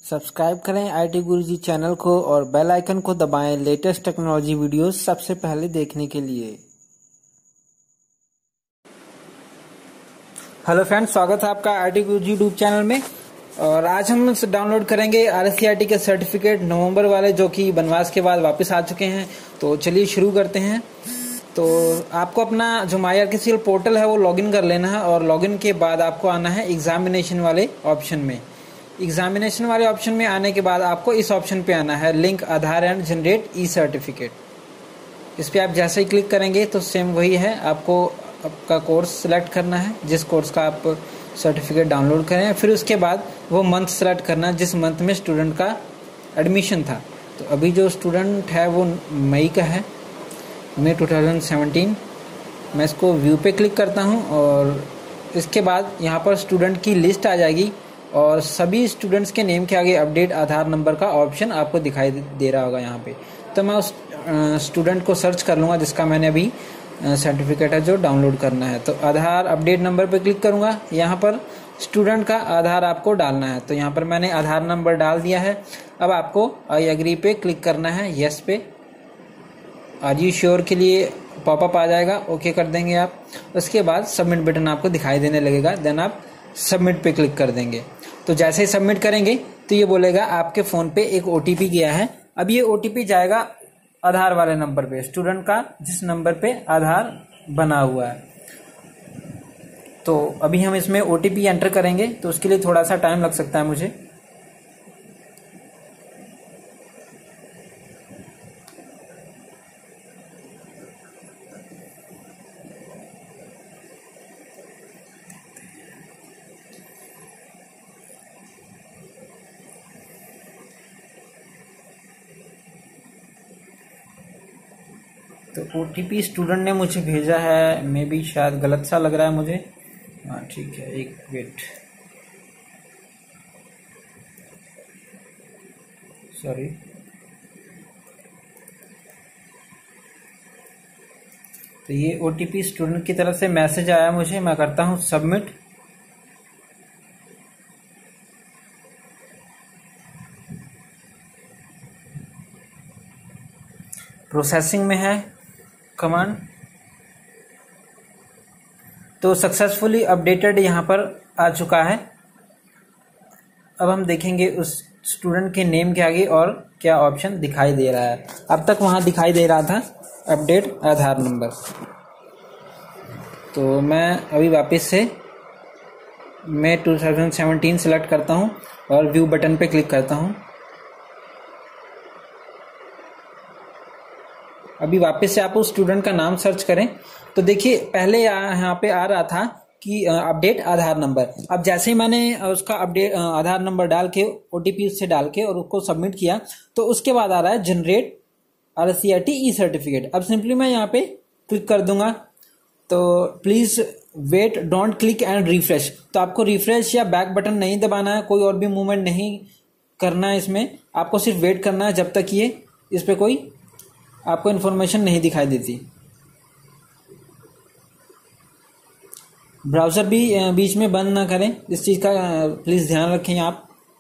Subscribe करें IT Guruji channel को और बेल आइकन को दबाएं लेटेस्ट टेक्नोलॉजी वीडियोस सबसे पहले देखने के लिए। हेलो फ्रेंड्स, स्वागत है आपका आईटी गुरुजी यूट्यूब चैनल में। और आज हम डाउनलोड करेंगे आरएससीआईटी के सर्टिफिकेट नवंबर वाले, जो कि वनवास के बाद वापस आ चुके हैं। तो चलिए शुरू करते हैं। तो आपको अपना जो MyRKCL पोर्टल है वो लॉगिन कर लेना है और लॉगिन के बाद आपको आना है एग्जामिनेशन वाले ऑप्शन में। एग्जामिनेशन वाले ऑप्शन में आने के बाद आपको इस ऑप्शन पे आना है link Aadhaar and generate e certificate. इस पर आप जैसे ही क्लिक करेंगे तो सेम वही है, आपको आपका कोर्स सेलेक्ट करना है जिस कोर्स का आप सर्टिफिकेट डाउनलोड करें। फिर उसके बाद वो मंथ सेलेक्ट करना है जिस मंथ में स्टूडेंट का एडमिशन था। तो अभी जो स्टूडेंट है वो मई का है, मई 2017। मैं इसको व्यू पे क्लिक करता हूँ और इसके बाद यहाँ पर स्टूडेंट की लिस्ट आ जाएगी और सभी स्टूडेंट्स के नेम के आगे अपडेट आधार नंबर का ऑप्शन आपको दिखाई दे रहा होगा यहाँ पे। तो मैं उस स्टूडेंट को सर्च कर लूँगा जिसका मैंने अभी सर्टिफिकेट है जो डाउनलोड करना है। तो आधार अपडेट नंबर पे क्लिक करूँगा। यहाँ पर स्टूडेंट का आधार आपको डालना है। तो यहाँ पर मैंने आधार नंबर डाल दिया है। अब आपको आई एग्री पे क्लिक करना है, यस पे। आर यू श्योर के लिए पॉपअप आ जाएगा, ओके कर देंगे आप। उसके बाद सबमिट बटन आपको दिखाई देने लगेगा, देन आप सबमिट पे क्लिक कर देंगे। तो जैसे ही सबमिट करेंगे तो ये बोलेगा आपके फ़ोन पे एक OTP गया है। अब ये OTP जाएगा आधार वाले नंबर पे, स्टूडेंट का जिस नंबर पे आधार बना हुआ है। तो अभी हम इसमें OTP एंटर करेंगे, तो उसके लिए थोड़ा सा टाइम लग सकता है मुझे। तो OTP स्टूडेंट ने मुझे भेजा है, मे बी शायद गलत सा लग रहा है मुझे। हाँ ठीक है, एक वेट, सॉरी। तो ये OTP स्टूडेंट की तरफ से मैसेज आया मुझे, मैं करता हूँ सबमिट। प्रोसेसिंग में है कमांड। तो सक्सेसफुली अपडेटेड यहाँ पर आ चुका है। अब हम देखेंगे उस स्टूडेंट के नेम के आगे और क्या ऑप्शन दिखाई दे रहा है। अब तक वहाँ दिखाई दे रहा था अपडेट आधार नंबर। तो मैं अभी वापस से मई 2017 सेलेक्ट करता हूँ और व्यू बटन पे क्लिक करता हूँ। अभी वापस से आप उस स्टूडेंट का नाम सर्च करें तो देखिए पहले यहाँ पे आ रहा था कि अपडेट आधार नंबर। अब जैसे ही मैंने उसका अपडेट आधार नंबर डाल के OTP उससे डाल के और उसको सबमिट किया तो उसके बाद आ रहा है जनरेट आरएससीआईटी ई सर्टिफिकेट। अब सिंपली मैं यहाँ पे क्लिक कर दूंगा। तो please wait, don't click and refresh. तो आपको रिफ्रेश या बैक बटन नहीं दबाना है, कोई और भी मूवमेंट नहीं करना है इसमें। आपको सिर्फ वेट करना है जब तक ये इस पर कोई आपको इन्फॉर्मेशन नहीं दिखाई देती। ब्राउज़र भी बीच में बंद ना करें, इस चीज़ का प्लीज़ ध्यान रखें आप।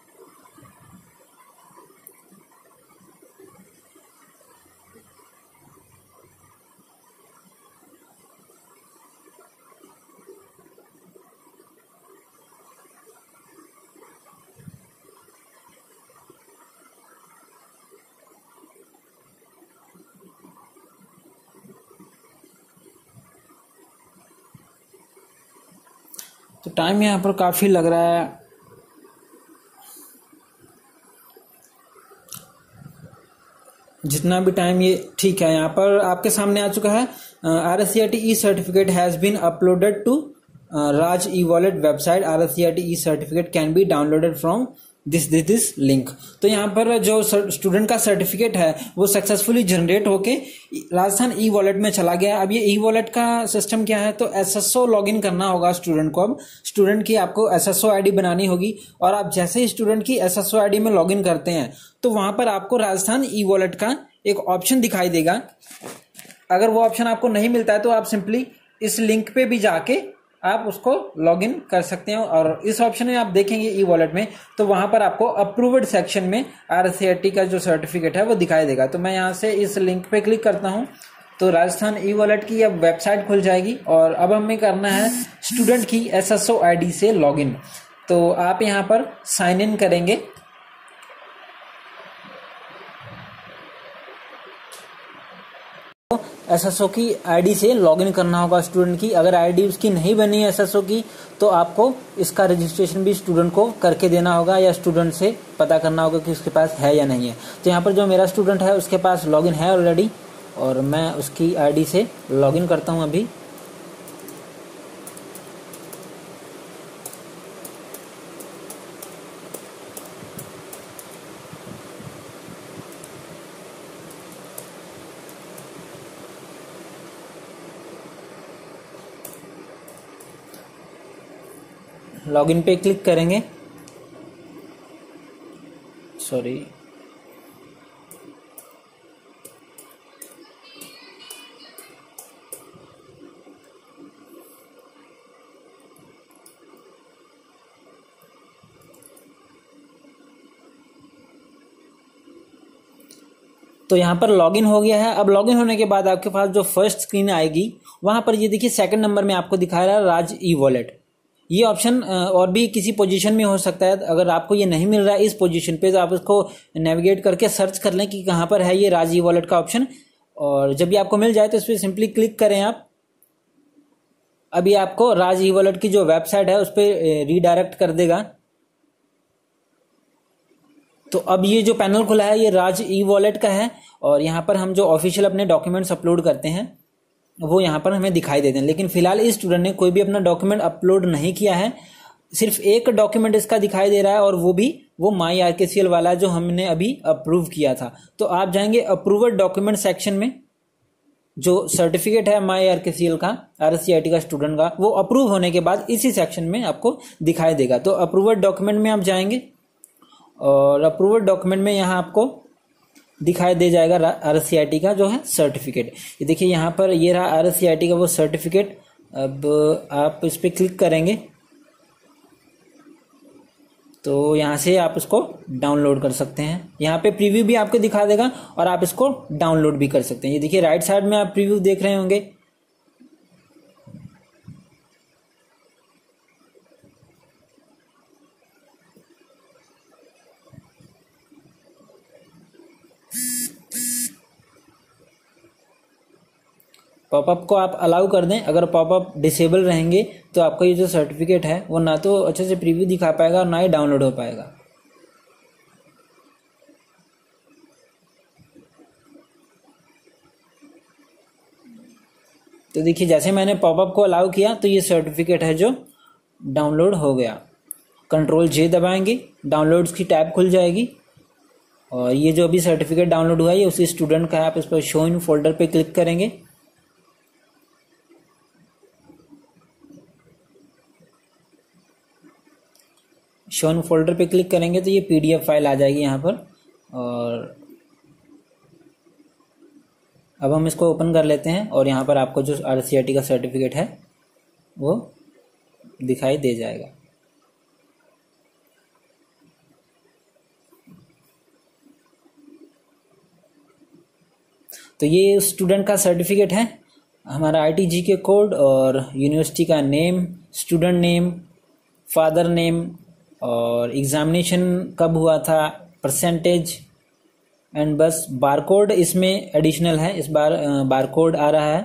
तो टाइम यहाँ पर काफ़ी लग रहा है। जितना भी टाइम ये ठीक है, यहाँ पर आपके सामने आ चुका है RSCIT e certificate has been uploaded to Raj e wallet website. RSCIT e certificate can be downloaded from this link. तो यहाँ पर जो स्टूडेंट का सर्टिफिकेट है वो सक्सेसफुली जनरेट होके राजस्थान ई वॉलेट में चला गया। अब ये ई वॉलेट का सिस्टम क्या है, तो SSO लॉगिन करना होगा स्टूडेंट को। अब स्टूडेंट की आपको SSO आईडी बनानी होगी और आप जैसे ही स्टूडेंट की SSO आईडी में लॉगिन करते हैं तो वहां पर आपको राजस्थान ई वॉलेट का एक ऑप्शन दिखाई देगा। अगर वो ऑप्शन आपको नहीं मिलता है तो आप सिंपली इस लिंक पे भी जाके आप उसको लॉगिन कर सकते हैं। और इस ऑप्शन में आप देखेंगे ई वॉलेट में, तो वहां पर आपको अप्रूव्ड सेक्शन में RSCRT का जो सर्टिफिकेट है वो दिखाई देगा। तो मैं यहाँ से इस लिंक पे क्लिक करता हूँ तो राजस्थान ई वॉलेट की अब वेबसाइट खुल जाएगी। और अब हमें करना है स्टूडेंट की SSO ID से लॉगिन। तो आप यहाँ पर साइन इन करेंगे। SSO की ID से लॉगिन करना होगा स्टूडेंट की। अगर ID उसकी नहीं बनी है SSO की, तो आपको इसका रजिस्ट्रेशन भी स्टूडेंट को करके देना होगा या स्टूडेंट से पता करना होगा कि उसके पास है या नहीं है। तो यहाँ पर जो मेरा स्टूडेंट है उसके पास लॉगिन है ऑलरेडी, और मैं उसकी ID से लॉगिन करता हूँ अभी। लॉगिन पे क्लिक करेंगे। सॉरी, तो यहाँ पर लॉगिन हो गया है। अब लॉगिन होने के बाद आपके पास जो फर्स्ट स्क्रीन आएगी वहां पर ये देखिए सेकंड नंबर में आपको दिखा रहा है राज ई वॉलेट। ये ऑप्शन और भी किसी पोजीशन में हो सकता है। अगर आपको ये नहीं मिल रहा है इस पोजीशन पे, तो आप उसको नेविगेट करके सर्च कर लें कि कहाँ पर है ये राज ई वॉलेट का ऑप्शन। और जब भी आपको मिल जाए तो इस पर सिंपली क्लिक करें आप। अभी आपको राज ई वॉलेट की जो वेबसाइट है उस पर रीडायरेक्ट कर देगा। तो अब ये जो पैनल खुला है ये राज ई वॉलेट का है, और यहाँ पर हम जो ऑफिशियल अपने डॉक्यूमेंट्स अपलोड करते हैं वो यहाँ पर हमें दिखाई देते हैं। लेकिन फिलहाल इस स्टूडेंट ने कोई भी अपना डॉक्यूमेंट अपलोड नहीं किया है, सिर्फ एक डॉक्यूमेंट इसका दिखाई दे रहा है, और वो भी वो माई RKCL वाला जो हमने अभी अप्रूव किया था। तो आप जाएंगे अप्रूव्ड डॉक्यूमेंट सेक्शन में, जो सर्टिफिकेट है माई RKCL का RSCRT का स्टूडेंट का, वो अप्रूव होने के बाद इसी सेक्शन में आपको दिखाई देगा। तो अप्रूव्ड डॉक्यूमेंट में आप जाएंगे और अप्रूव्ड डॉक्यूमेंट में यहाँ आपको दिखाई दे जाएगा RSCRT का जो है सर्टिफिकेट। ये देखिए यहाँ पर ये रहा RSCRT का वो सर्टिफिकेट। अब आप इस पर क्लिक करेंगे तो यहाँ से आप इसको डाउनलोड कर सकते हैं। यहाँ पे प्रीव्यू भी आपको दिखा देगा और आप इसको डाउनलोड भी कर सकते हैं। ये देखिए राइट साइड में आप प्रीव्यू देख रहे होंगे। पॉपअप को आप अलाउ कर दें। अगर पॉपअप डिसेबल रहेंगे तो आपका ये जो सर्टिफिकेट है वो ना तो अच्छे से प्रीव्यू दिखा पाएगा और ना ही डाउनलोड हो पाएगा। तो देखिए जैसे मैंने पॉपअप को अलाउ किया तो ये सर्टिफिकेट है जो डाउनलोड हो गया। Ctrl+J दबाएंगे, डाउनलोड्स की टैब खुल जाएगी, और ये जो अभी सर्टिफिकेट डाउनलोड हुआ है ये उसी स्टूडेंट का है। आप इस पर शो इन फोल्डर पे क्लिक करेंगे। शो इन फोल्डर पे क्लिक करेंगे तो ये PDF फाइल आ जाएगी यहाँ पर। और अब हम इसको ओपन कर लेते हैं और यहाँ पर आपको जो RSCRT का सर्टिफिकेट है वो दिखाई दे जाएगा। तो ये स्टूडेंट का सर्टिफिकेट है, हमारा RTGK कोड और यूनिवर्सिटी का name, student name, father name, और एग्जामिनेशन कब हुआ था, परसेंटेज, एंड बस बारकोड इसमें एडिशनल है। इस बार बारकोड आ रहा है।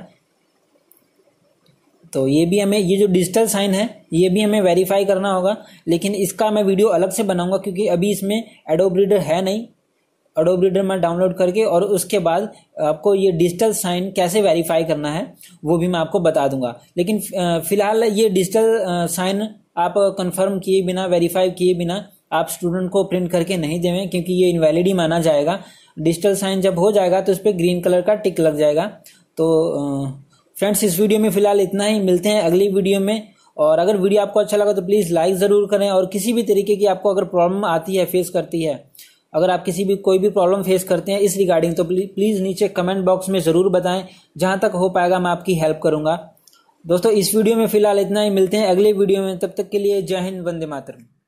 तो ये भी हमें, ये जो डिजिटल साइन है ये भी हमें वेरीफाई करना होगा, लेकिन इसका मैं वीडियो अलग से बनाऊंगा क्योंकि अभी इसमें एडोब रीडर है नहीं। एडोब रीडर में डाउनलोड करके और उसके बाद आपको ये डिजिटल साइन कैसे वेरीफाई करना है वो भी मैं आपको बता दूंगा। लेकिन फिलहाल ये डिजिटल साइन आप कंफर्म किए बिना, वेरीफाई किए बिना आप स्टूडेंट को प्रिंट करके नहीं देवें, क्योंकि ये इनवैलिड ही माना जाएगा। डिजिटल साइन जब हो जाएगा तो इस पर ग्रीन कलर का टिक लग जाएगा। तो फ्रेंड्स इस वीडियो में फिलहाल इतना ही, मिलते हैं अगली वीडियो में। और अगर वीडियो आपको अच्छा लगा तो प्लीज़ लाइक ज़रूर करें, और किसी भी तरीके की आपको अगर प्रॉब्लम आती है, फेस करती है, अगर आप किसी भी कोई भी प्रॉब्लम फेस करते हैं इस रिगार्डिंग, तो प्लीज़ नीचे कमेंट बॉक्स में ज़रूर बताएं। जहां तक हो पाएगा मैं आपकी हेल्प करूंगा। दोस्तों इस वीडियो में फिलहाल इतना ही, मिलते हैं अगले वीडियो में, तब तक के लिए जय हिंद, वंदे मातरम।